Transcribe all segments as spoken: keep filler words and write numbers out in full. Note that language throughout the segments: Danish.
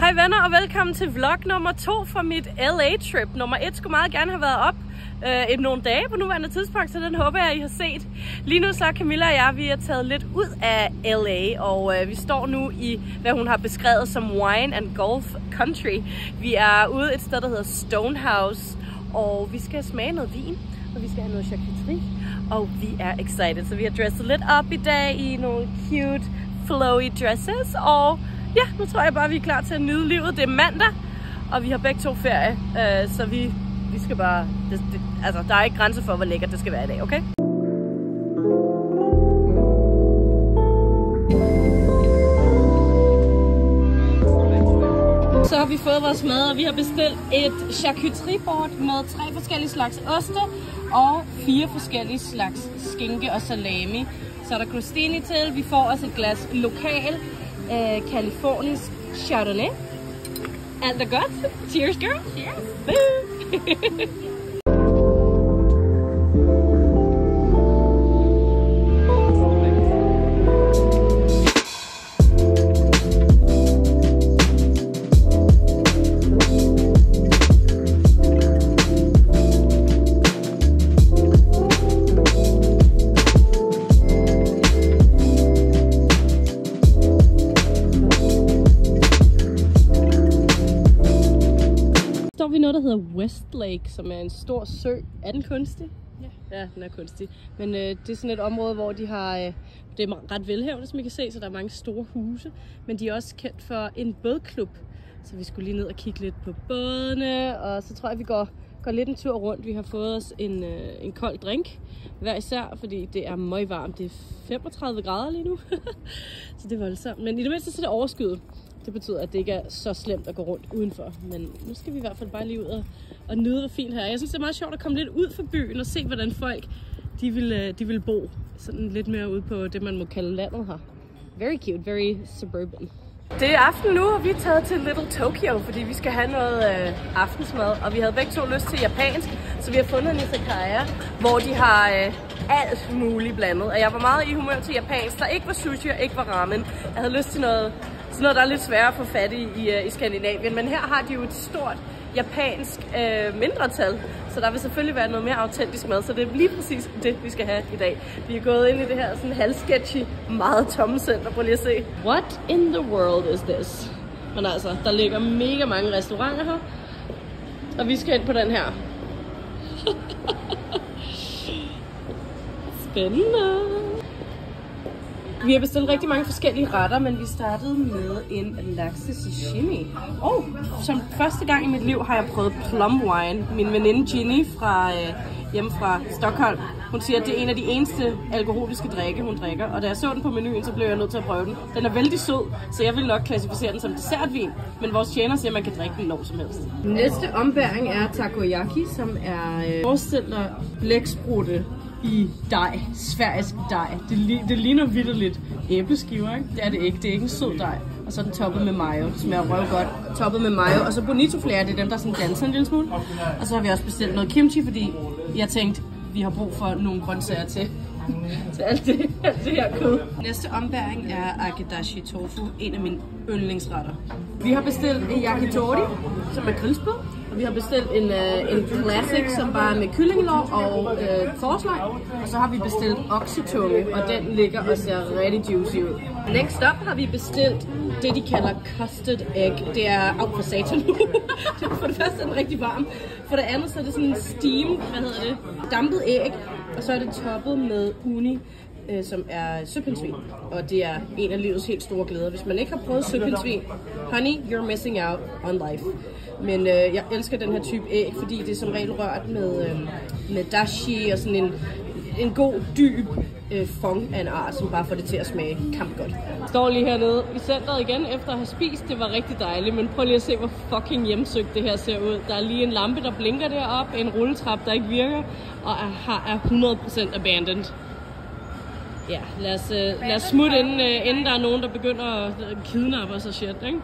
Hej venner og velkommen til vlog nummer to fra mit L A-trip. Nummer et skulle meget gerne have været op øh, et nogle dage på nuværende tidspunkt, så den håber jeg, I har set. Lige nu så er Camilla og jeg, vi er taget lidt ud af L A, og øh, vi står nu i, hvad hun har beskrevet som wine and golf country. Vi er ude et sted, der hedder Stonehouse, og vi skal smage noget vin, og vi skal have noget charcuterie, og vi er excited. Så vi har dresset lidt op i dag i nogle cute, flowy dresses, og ja, nu tror jeg bare, vi er klar til at nyde livet. Det er mandag, og vi har begge to ferie, øh, så vi, vi skal bare... Det, det, altså, der er ikke grænser for, hvor lækkert det skal være i dag, okay? Så har vi fået vores mad, og vi har bestilt et charcuterieboard med tre forskellige slags oste og fire forskellige slags skinke og salami. Så er der crostini til, vi får også et glas lokal Uh, Californisk Chardonnay. Alt er godt. Cheers, girl. Cheers. Så vi noget, der hedder Westlake, som er en stor sø. Er den kunstig? Ja, ja, den er kunstig. Men øh, det er sådan et område, hvor de har, øh, det er ret velhavende, som I kan se, så der er mange store huse. Men de er også kendt for en bådklub, så vi skulle lige ned og kigge lidt på bådene. Og så tror jeg, vi går, går lidt en tur rundt. Vi har fået os en, øh, en kold drink hver især, fordi det er meget varmt. Det er femogtredive grader lige nu, så det er voldsomt. Men i det mindste så er det overskyet. Det betyder, at det ikke er så slemt at gå rundt udenfor. Men nu skal vi i hvert fald bare lige ud og, og nyde, hvor fint her er. Jeg synes, det er meget sjovt at komme lidt ud for byen og se, hvordan folk de vil, de vil bo. Sådan lidt mere ude på det, man må kalde landet her. Very cute, very suburban. Det er aften nu, og vi er taget til Little Tokyo, fordi vi skal have noget øh, aftensmad. Og vi havde begge to lyst til japansk, så vi har fundet en izakaya, hvor de har øh, alt muligt blandet. Og jeg var meget i humør til japansk, der ikke var sushi og ikke var ramen. Jeg havde lyst til noget... Sådan noget, der er lidt sværere at få fat i, i i Skandinavien, men her har de jo et stort japansk øh, mindretal, så der vil selvfølgelig være noget mere autentisk mad, så det er lige præcis det, vi skal have i dag. Vi er gået ind i det her sådan halvsketchy, meget tomme center. Prøv lige at se. What in the world is this? Men altså, der ligger mega mange restauranter her, og vi skal ind på den her. Spændende. Vi har bestilt rigtig mange forskellige retter, men vi startede med en lakse sashimi. Og som første gang i mit liv har jeg prøvet plum wine. Min veninde Ginny fra øh, hjemme fra Stockholm, hun siger, at det er en af de eneste alkoholiske drikke, hun drikker. Og da jeg så den på menuen, så blev jeg nødt til at prøve den. Den er vældig sød, så jeg vil nok klassificere den som dessertvin. Men vores tjener siger, at man kan drikke den når som helst. Næste ombæring er takoyaki, som er øh, forestiller blæksprutte i dej, Sveriges dej. Det, li det ligner vitterligt æbleskiver, ikke? Det er det ikke. Det er ikke en sød dej. Og så er den toppet med mayo. Det smager røv godt. Toppet med mayo. Og så bonitoflager, det er dem, der sådan danser en lille smule. Og så har vi også bestilt noget kimchi, fordi jeg tænkte, vi har brug for nogle grøntsager til. til alt det, alt det her kød. Næste ombæring er agedashi tofu, en af mine yndlingsretter. Vi har bestilt en yakitori, som er grillspyd. Og vi har bestilt en, uh, en classic, som bare er med kyllingelår og uh, forsløg. Og så har vi bestilt oksetunge, og den ligger og ser rigtig juicy ud. Next up har vi bestilt det, de kalder custard egg. Det er af for satan. For det første er den rigtig varm. For det andet så er det sådan en steam, hvad hedder det, dampet æg. Og så er det toppet med uni, øh, som er søpindsvin. Og det er en af livets helt store glæder. Hvis man ikke har prøvet søpindsvin, honey, you're missing out on life. Men øh, jeg elsker den her type æg, fordi det er som regel rørt med, øh, med dashi og sådan en, en god, dyb øh, fong af en art, som bare får det til at smage kampgodt. Jeg står lige hernede i centret igen efter at have spist. Det var rigtig dejligt, men prøv lige at se, hvor fucking hjemsøgt det her ser ud. Der er lige en lampe, der blinker deroppe, en rulletrap, der ikke virker, og er, er hundrede procent abandoned. Ja, lad os, øh, lad os smutte, inden, øh, inden der er nogen, der begynder at kidnappe os og shit, ikke?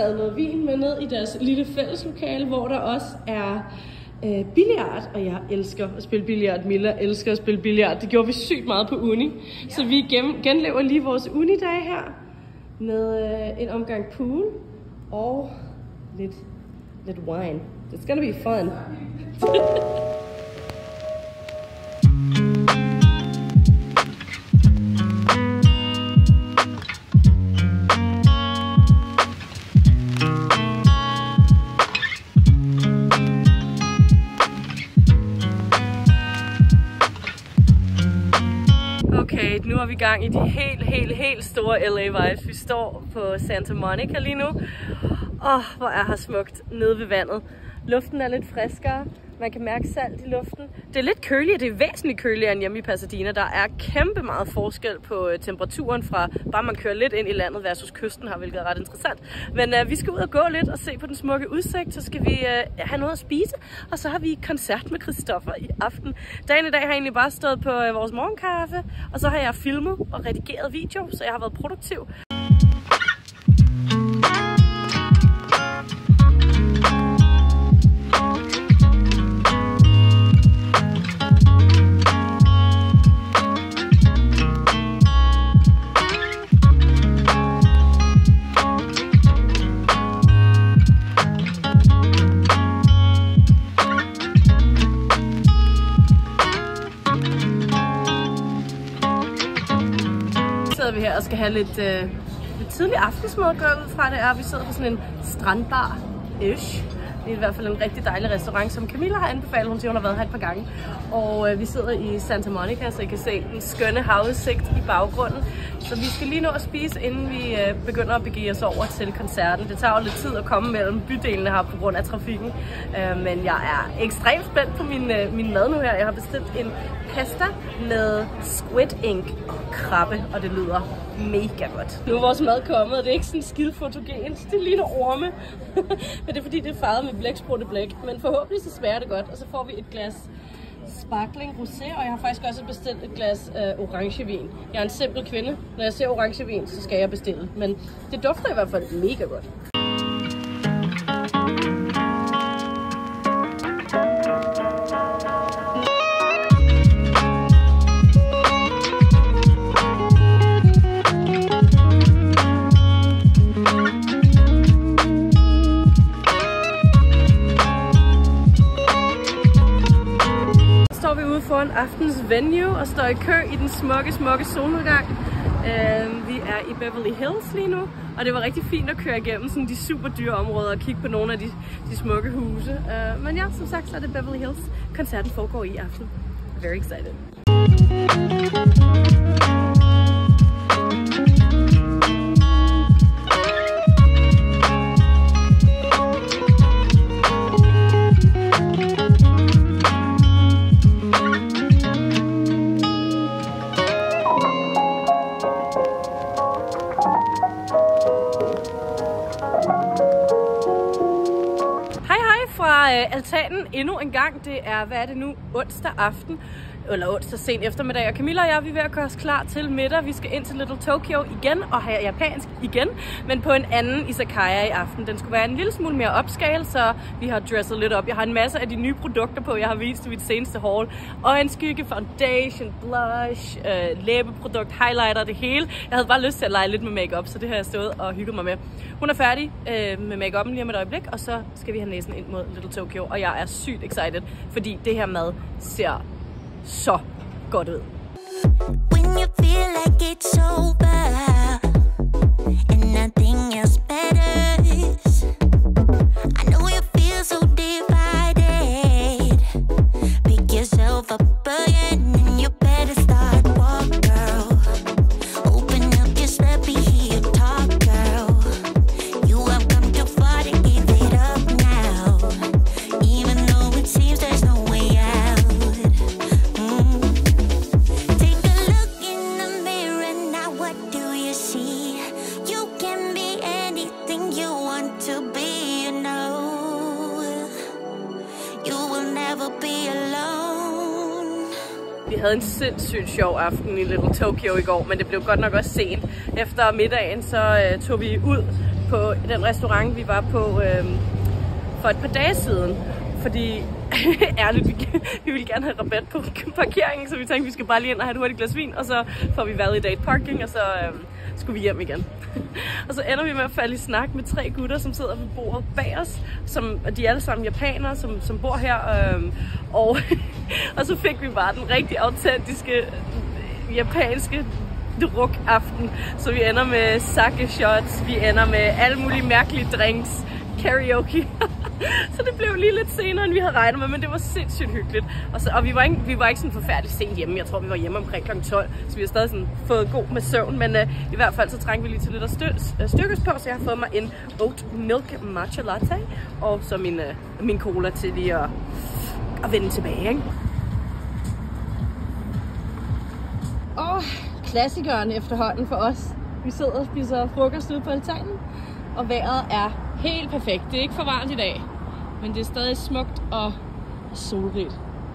taget noget vin med ned i deres lille fælleslokale, hvor der også er øh, billard, og jeg elsker at spille billard. Milla elsker at spille billard. Det gjorde vi sygt meget på uni, ja. Så vi gen genlever lige vores unidag her med øh, en omgang pool og lidt, lidt wine. It's gonna be fun. Okay, nu er vi i gang i de helt, helt, helt store L A vibes. Vi står på Santa Monica lige nu. Åh, oh, hvor er her smukt nede ved vandet. Luften er lidt friskere. Man kan mærke salt i luften. Det er lidt køligere. Det er væsentligt køligere end hjemme i Pasadena. Der er kæmpe meget forskel på temperaturen fra bare man kører lidt ind i landet versus kysten her, hvilket er ret interessant. Men uh, vi skal ud og gå lidt og se på den smukke udsigt. Så skal vi uh, have noget at spise. Og så har vi koncert med Christoffer i aften. Dagen i dag har jeg egentlig bare stået på uh, vores morgenkaffe. Og så har jeg filmet og redigeret video, så jeg har været produktiv. Vi her og skal have lidt, øh, lidt tidlig aftensmad, går ud fra det er. Vi sidder på sådan en strandbar-ish. Det er i hvert fald en rigtig dejlig restaurant, som Camilla har anbefalet. Hun siger, hun har været her et par gange. Og øh, vi sidder i Santa Monica, så I kan se den skønne havudsigt i baggrunden. Så vi skal lige nå at spise, inden vi øh, begynder at begive os over til koncerten. Det tager jo lidt tid at komme mellem bydelene her på grund af trafikken. Øh, men jeg er ekstremt spændt på min, øh, min mad nu her. Jeg har bestilt en pasta med squid ink krabbe, og det lyder mega godt. Nu er vores mad kommet, og det er ikke sådan skide fotogensk. Det ligner orme. Men det er fordi, det er farvet med blæksprutte blæk. Men forhåbentlig så smager det godt, og så får vi et glas sparkling rosé, og jeg har faktisk også bestilt et glas øh, orangevin. Jeg er en simpel kvinde. Når jeg ser orangevin, så skal jeg bestille. Men det dufter i hvert fald mega godt. Foran aftens venue og står i kø i den smukke, smukke solnedgang. Uh, vi er i Beverly Hills lige nu, og det var rigtig fint at køre igennem sådan de super dyre områder og kigge på nogle af de, de smukke huse. Uh, men ja, som sagt, så er det Beverly Hills. Koncerten foregår i aften. Very excited. Altanen endnu en gang. Det er, hvad er det nu, onsdag aften, eller onsdag sen eftermiddag, og Camilla og jeg, vi er ved at gøre os klar til middag. Vi skal ind til Little Tokyo igen og have japansk igen, men på en anden izakaya i aften. Den skulle være en lille smule mere upscale, så vi har dresset lidt op. Jeg har en masse af de nye produkter på, jeg har vist i mit seneste haul. Øjenskygge, foundation, blush, øh, læbeprodukt, highlighter, det hele. Jeg havde bare lyst til at lege lidt med makeup, så det har jeg stået og hygget mig med. Hun er færdig øh, med make-up'en lige om et øjeblik, og så skal vi have næsen ind mod Little Tokyo, og jeg er sygt excited, fordi det her mad ser så godt ud. When you feel like it's over and nothing else matters, I know you feel so divided. Pick yourself up again and you better start walk, girl. Open up, just let me hear you talk, girl. You have come too far to give it up now, even though it seems there's no way out. Vi havde en sindssygt sjov aften i Little Tokyo i går, men det blev godt nok også sent. Efter middagen så øh, tog vi ud på den restaurant, vi var på øh, for et par dage siden. Fordi ærligt, vi, vi ville gerne have rabat på parkeringen, så vi tænkte, vi skal bare lige ind og have et hurtigt glas vin, og så får vi validate parking, og så øh, skulle vi hjem igen. Og så ender vi med at falde i snak med tre gutter, som sidder ved bordet bag os, som, og de er alle sammen japanere, som, som bor her. Øh, og, og så fik vi bare den rigtig autentiske japanske druk-aften. Så vi ender med sake shots, vi ender med alle mulige mærkelige drinks, karaoke. Så det blev lige lidt senere, end vi havde regnet med, men det var sindssygt hyggeligt. Og, så, og vi, var ikke, vi var ikke sådan forfærdeligt sent hjemme. Jeg tror, vi var hjemme omkring klokken tolv, så vi har stadig sådan fået god med søvn. Men uh, i hvert fald så trængte vi lige til lidt at stø- styrkes på, så jeg har fået mig en oat milk matcha latte. Og så min, uh, min cola til lige at, at vende tilbage, ikke? Åh, oh, klassikeren efterhånden for os. Vi sidder og spiser frokost ude på altanen, og vejret er helt perfekt. Det er ikke for varmt i dag, men det er stadig smukt og solrigt.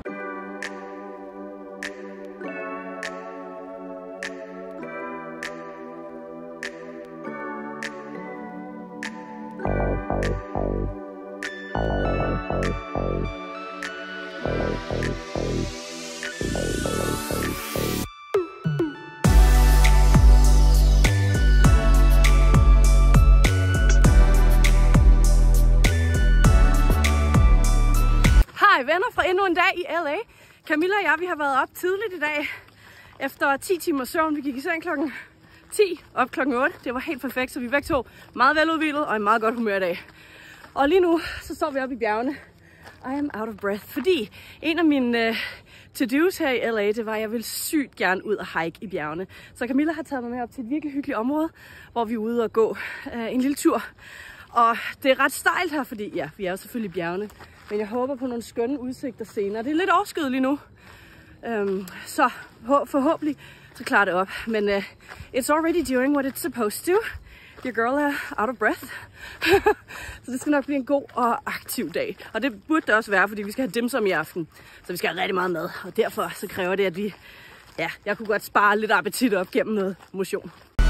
Venner fra endnu en dag i L A. Camilla og jeg, vi har været op tidligt i dag. Efter ti timer søvn. Vi gik i seng klokken ti, op klokken otte. Det var helt perfekt, så vi er begge to meget veludhvilet og i meget godt humør i dag. Og lige nu, så står vi oppe i bjergene. I am out of breath, fordi en af mine uh, to-dos her i L A, det var, at jeg ville sygt gerne ud og hike i bjergene. Så Camilla har taget mig med op til et virkelig hyggeligt område, hvor vi er ude og gå uh, en lille tur. Og det er ret stejlt her, fordi ja, vi er jo selvfølgelig i bjergene. Men jeg håber på nogle skønne udsigter senere. Det er lidt overskyet lige nu. Um, så forhåbentlig så klarer det op. Men uh, it's already doing what it's supposed to. Your girl er out of breath. Så det skal nok blive en god og aktiv dag. Og det burde det også være, fordi vi skal have dimsum i aften. Så vi skal have rigtig meget mad. Og derfor så kræver det, at vi... Ja, jeg kunne godt spare lidt appetit op gennem noget motion.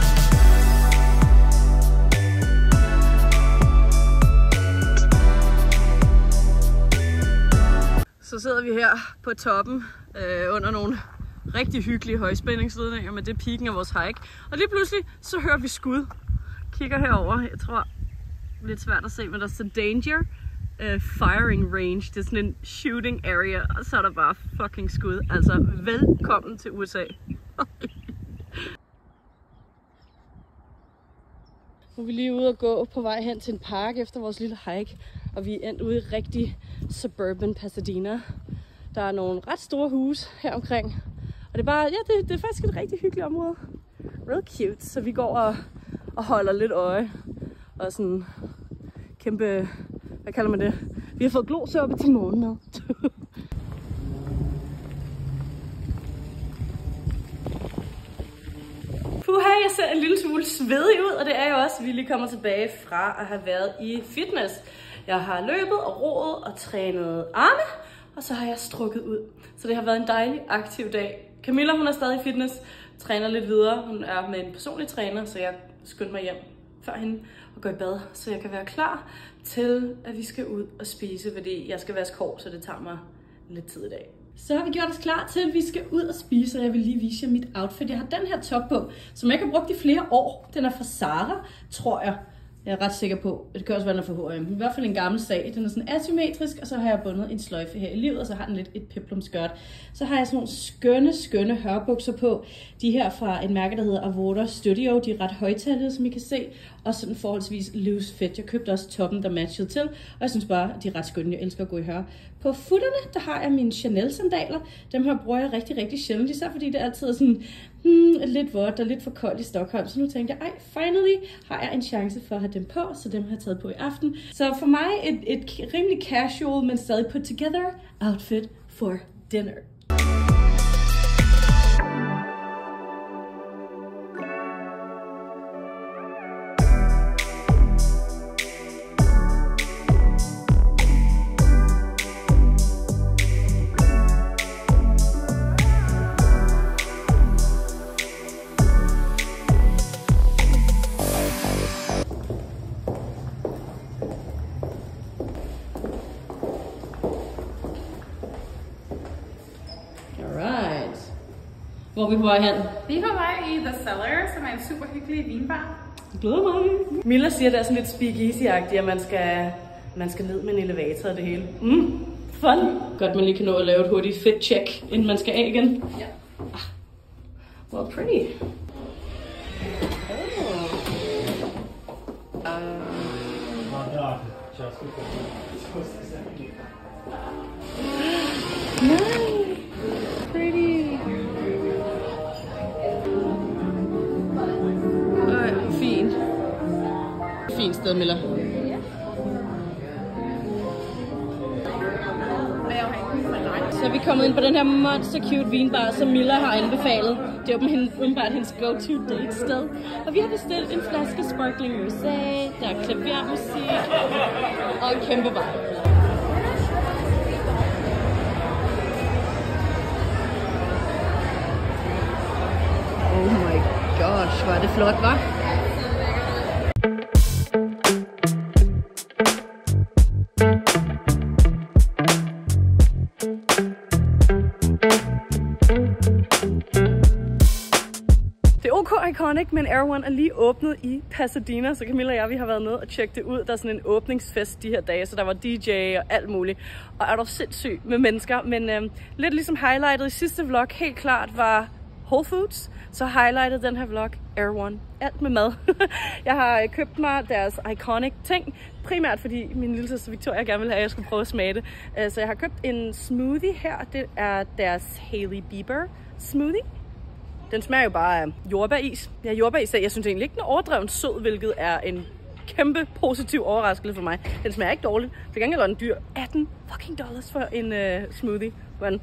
Så sidder vi her på toppen øh, under nogle rigtig hyggelige højspændingsledninger med det piken af vores hike. Og lige pludselig så hører vi skud. Kigger herover. Jeg tror, det er lidt svært at se, men der står danger uh, firing range. Det er sådan en shooting area, og så er der bare fucking skud. Altså, velkommen til U S A. Nu er vi lige ude og gå på vej hen til en park efter vores lille hike. Og vi er endt ude i rigtig suburban Pasadena. Der er nogle ret store huse her omkring. Og det er bare, ja, det, det er faktisk et rigtig hyggeligt område. Real cute. Så vi går og, og holder lidt øje. Og sådan kæmpe, hvad kalder man det? Vi har fået glosuppe til morgenmad. Puha, jeg ser en lille smule svedig ud, og det er jo også, at vi lige kommer tilbage fra at have været i fitness. Jeg har løbet og roet og trænet arme, og så har jeg strukket ud. Så det har været en dejlig aktiv dag. Camilla, hun er stadig i fitness, træner lidt videre. Hun er med en personlig træner, så jeg skynder mig hjem før hende og går i bad, så jeg kan være klar til, at vi skal ud og spise, fordi jeg skal vaske hår, så det tager mig lidt tid i dag. Så har vi gjort os klar til, at vi skal ud og spise, og jeg vil lige vise jer mit outfit. Jeg har den her top på, som jeg ikke har brugt i flere år. Den er fra Zara, tror jeg. Jeg er ret sikker på, at det kan også være, den er fra H og M. I hvert fald en gammel sag. Den er sådan asymmetrisk, og så har jeg bundet en sløjfe her i livet, og så har den lidt et peplumskørt. Så har jeg sådan nogle skønne, skønne hørbukser på. De her fra en mærke, der hedder Avoda Studio. De er ret højtallede, som I kan se. Og sådan forholdsvis loose fit. Jeg købte også toppen, der matchede til. Og jeg synes bare, at de er ret skønne. Jeg elsker at gå i hør. På futterne, der har jeg mine Chanel-sandaler. Dem her bruger jeg rigtig, rigtig sjældent. Især fordi det altid er sådan hmm, lidt vådt og lidt for koldt i Stockholm. Så nu tænkte jeg, ej, finally har jeg en chance for at have dem på. Så dem har jeg taget på i aften. Så for mig et, et rimelig casual, men stadig put together outfit for dinner. Hvor er vi på vej hen? Vi er på vej i The Cellar, som er en super hyggelig vinbar. Jeg glæder mig. Milla siger, at det er sådan lidt speakeasy-agtigt, at man skal, man skal ned med en elevator og det hele. Mm, fun. Godt, man lige kan nå at lave et hurtigt fit check, inden man skal af igen. Ja. Ah, well, pretty. Oh. Uh. Nice. Pretty. Ej, fint. Fint sted, Milla. Så er vi kommet ind på den her monster cute vinbar, som Milla har anbefalet. Det er åbenbart hendes go-to date sted. Og vi har bestilt en flaske sparkling rosé, der er klavermusik og en kæmpe bar. Oh my gosh, hvor er det flot, hva'? Iconic, men Air One er lige åbnet i Pasadena, så Camilla og jeg, vi har været nede og tjekke det ud. Der er sådan en åbningsfest de her dage, så der var D J og alt muligt. Og er der sindssygt med mennesker, men øhm, lidt ligesom highlightet i sidste vlog, helt klart var Whole Foods, så highlightet den her vlog Air One. Alt med mad. Jeg har købt mig deres iconic ting, primært fordi min lille søster Victoria gerne ville have, at jeg skulle prøve at smage det. Så jeg har købt en smoothie her, det er deres Hailey Bieber smoothie. Den smager jo bare af jordbæris. Det er jordbæris, jeg synes egentlig ikke, den er overdrevet sød, hvilket er en kæmpe positiv overraskelse for mig. Den smager ikke dårligt. Til gengæld er den dyr. atten fucking dollars for en uh, smoothie. Men,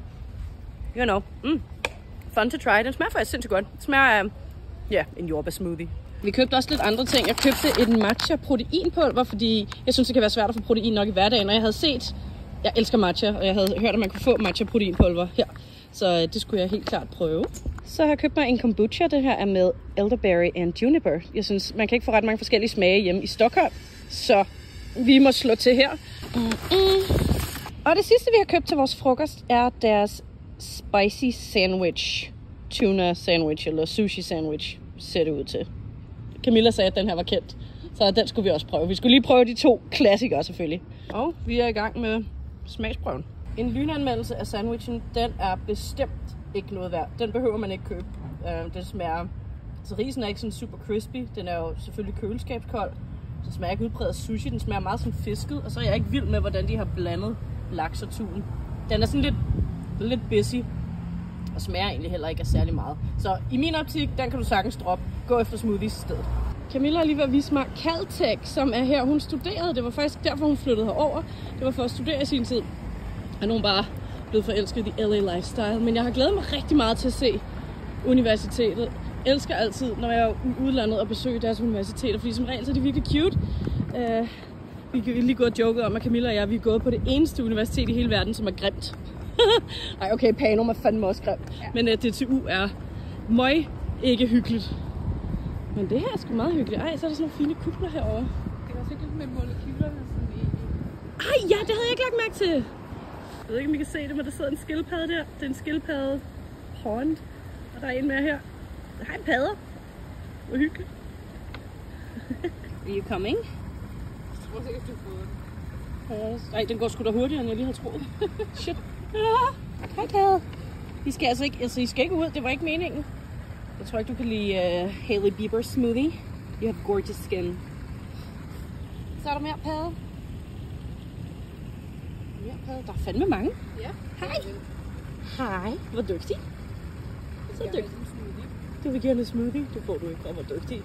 you know, mm, fun to try. Den smager faktisk sindssygt godt. Den smager af, ja, yeah, en jordbærsmoothie. Vi købte også lidt andre ting. Jeg købte et matcha proteinpulver, fordi jeg synes, det kan være svært at få protein nok i hverdagen. Og jeg havde set, jeg elsker matcha, og jeg havde hørt, at man kunne få matcha proteinpulver her. Så det skulle jeg helt klart prøve. Så har jeg købt mig en kombucha. Det her er med elderberry and juniper. Jeg synes, man kan ikke få ret mange forskellige smage hjemme i Stockholm. Så vi må slå til her. Mm-mm. Og det sidste, vi har købt til vores frokost, er deres spicy sandwich. Tuna sandwich eller sushi sandwich ser det ud til. Camilla sagde, at den her var kendt. Så den skulle vi også prøve. Vi skulle lige prøve de to klassikere selvfølgelig. Og vi er i gang med smagsprøven. En lynanmeldelse af sandwichen, den er bestemt ikke noget værd. Den behøver man ikke købe. Uh, den smager... Så risen er ikke sådan super crispy. Den er jo selvfølgelig køleskabskold. Den smager ikke udpræget af sushi. Den smager meget sådan fisket. Og så er jeg ikke vild med, hvordan de har blandet laks og tun. Den er sådan lidt, lidt busy. Og smager egentlig heller ikke af særlig meget. Så i min optik, den kan du sagtens droppe. Gå efter smoothies i stedet. Camilla er lige ved at vise mig Caltech, som er her. Hun studerede. Det var faktisk derfor, hun flyttede herover. Det var for at studere i sin tid. Og nu er hun bare blevet forelsket i L A lifestyle. Men jeg har glædet mig rigtig meget til at se universitetet. Jeg elsker altid, når jeg er i udlandet og besøger deres universiteter, fordi som regel så er de virkelig cute. Uh, vi kan lige gå og joke om, at Camilla og jeg vi er gået på det eneste universitet i hele verden, som er grimt. Ej, okay, Panum er fandme også grimt. Ja. Men uh, D T U er møg ikke hyggeligt. Men det her er sgu meget hyggeligt. Ej, så er der sådan nogle fine kupler herovre. Det var sikkert med molekylerne sådan i... Ej, ja, det havde jeg ikke lagt mærke til. Jeg ved ikke, om I kan se det, men der sidder en skildpadde der. Det er en skildpadde pond. Og der er en mere her. Hej, padder. Hvor hyggeligt. Are you coming? Jeg tror sikkert, du får den. Nej, den går sgu da hurtigere, end jeg lige havde troet. Shit. Hej, padder. I skal altså ikke, altså, I skal ikke ud. Det var ikke meningen. Jeg tror ikke, du kan lide uh, Hailey Bieber smoothie. You have gorgeous skin. Så er der mere padder. Der er fandme mange. Ja. Hej. Hej. Hvor dygtig. Så dygtig. Du vil gerne en smoothie. Det får du ikke. Hvor dygtig.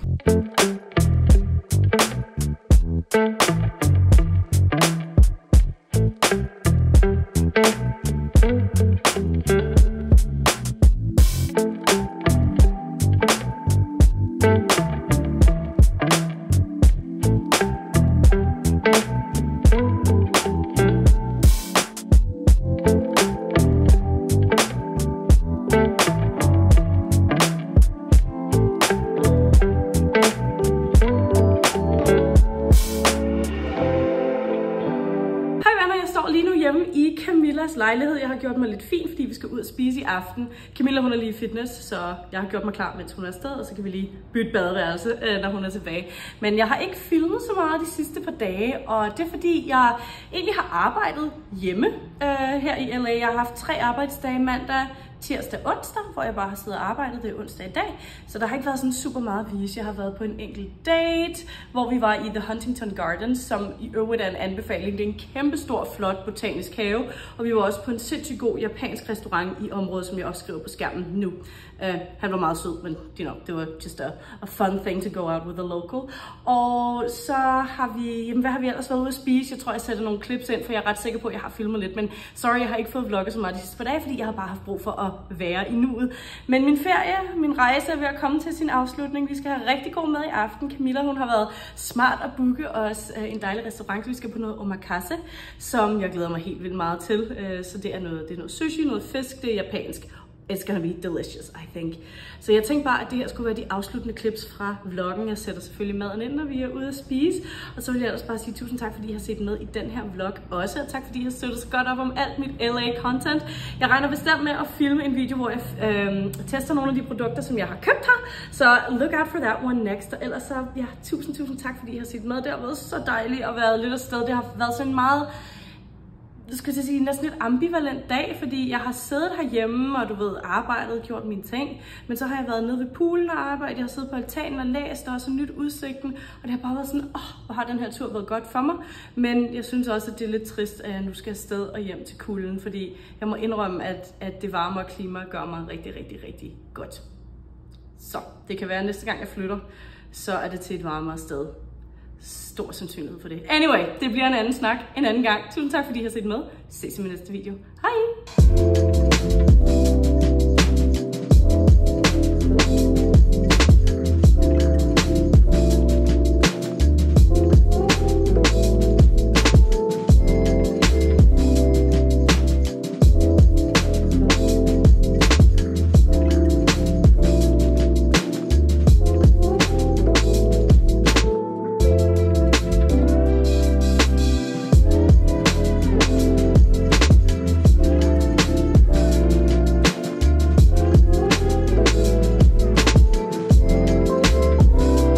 Camilla's lejlighed. Jeg har gjort mig lidt fint, fordi vi skal ud og spise i aften. Camilla, hun er lige i fitness, så jeg har gjort mig klar, mens hun er afsted, og så kan vi lige bytte badeværelse, når hun er tilbage. Men jeg har ikke filmet så meget de sidste par dage, og det er fordi, jeg egentlig har arbejdet hjemme øh, her i L A. Jeg har haft tre arbejdsdage, mandag, tirsdag, onsdag, hvor jeg bare har siddet og arbejdet. Det er onsdag i dag, så der har ikke været sådan super meget at vise. Jeg har været på en enkelt date, hvor vi var i The Huntington Gardens, som i øvrigt er en anbefaling. Det er en kæmpe stor, flot botanisk have, og vi var også på en sindssygt god japansk restaurant i området, som jeg også skriver på skærmen nu. Uh, han var meget sød, men you know, det var just a, a fun thing to go out with a local. Og så har vi, jamen hvad har vi ellers været ude at spise? Jeg tror, jeg sætter nogle clips ind, for jeg er ret sikker på, at jeg har filmet lidt, men sorry, jeg har ikke fået vlogget så meget de sidste par dage, fordi jeg har bare haft brug for at være i nuet. Men min ferie, min rejse er ved at komme til sin afslutning. Vi skal have rigtig god mad i aften. Camilla, hun har været smart at booke os uh, en dejlig restaurant, så vi skal på noget omakase, som jeg glæder mig helt vildt meget til. Uh, så det er noget, det er noget sushi, noget fisk, det er japansk. It's gonna be delicious, I think. Så jeg tænkte bare, at det her skulle være de afsluttende clips fra vloggen. Jeg sætter selvfølgelig maden ind, når vi er ude at spise. Og så vil jeg ellers bare sige tusind tak, fordi I har set med i den her vlog også. Og tak, fordi I har støttet så godt op om alt mit L A-content. Jeg regner bestemt med at filme en video, hvor jeg øh, tester nogle af de produkter, som jeg har købt her. Så look out for that one next. Og ellers så, ja, tusind, tusind tak, fordi I har set med. Det har været så dejligt at være lidt afsted. Det har været sådan meget... Jeg skulle sige, næsten lidt ambivalent dag, fordi jeg har siddet herhjemme og du ved, arbejdet, gjort mine ting. Men så har jeg været nede ved poolen og arbejdet, jeg har siddet på altanen og læst og også nyt udsigten. Og det har bare været sådan, åh, oh, hvor har den her tur været godt for mig. Men jeg synes også, at det er lidt trist, at jeg nu skal afsted og hjem til kulden, fordi jeg må indrømme, at, at det varmere klima gør mig rigtig, rigtig, rigtig godt. Så det kan være, at næste gang jeg flytter, så er det til et varmere sted. Stor sandsynlighed for det. Anyway, det bliver en anden snak en anden gang. Tusind tak, fordi I har set med. Ses i min næste video. Hej!